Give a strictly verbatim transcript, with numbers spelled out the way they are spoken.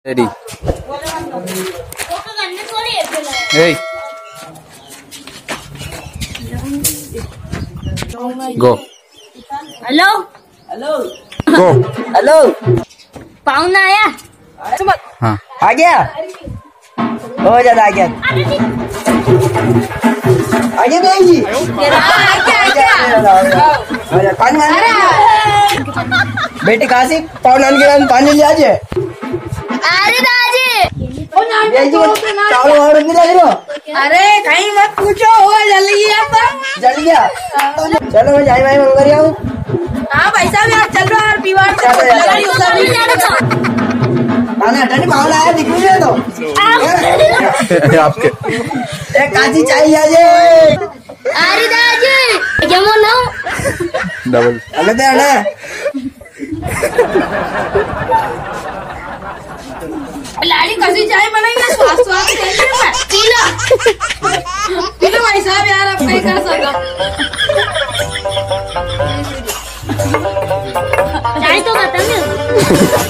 Ready. Hey. Go. Hello hello Go. Hello पाहुणा आया। हाँ. आ गया हो जाता आ गया आ गया बहन जी पानी मार बेटी कहाँ से पावन आने के बाद पानी ले आजे अरे दादी बहन जी चावल वावल नहीं लग रहा अरे कहीं मत पूछो हो जल गया तो जल गया चलो मैं जाई भाई मंगरी आऊँ हाँ भाई साहब यार चल रहा है दीवार से चलो यार। लड़ी उधर नहीं खाना हटाने पावन आया दिख रही है तो आपके. एक काजी चाहिए आजे अरे दादी क्या बोलो Double. हमें दे ना लाड़ी कसी चाय बनाएंगे स्वाद स्वाद चाहिए पीला पीला भाई साहब यार अब नहीं कर सकता चाय तो खत्म है।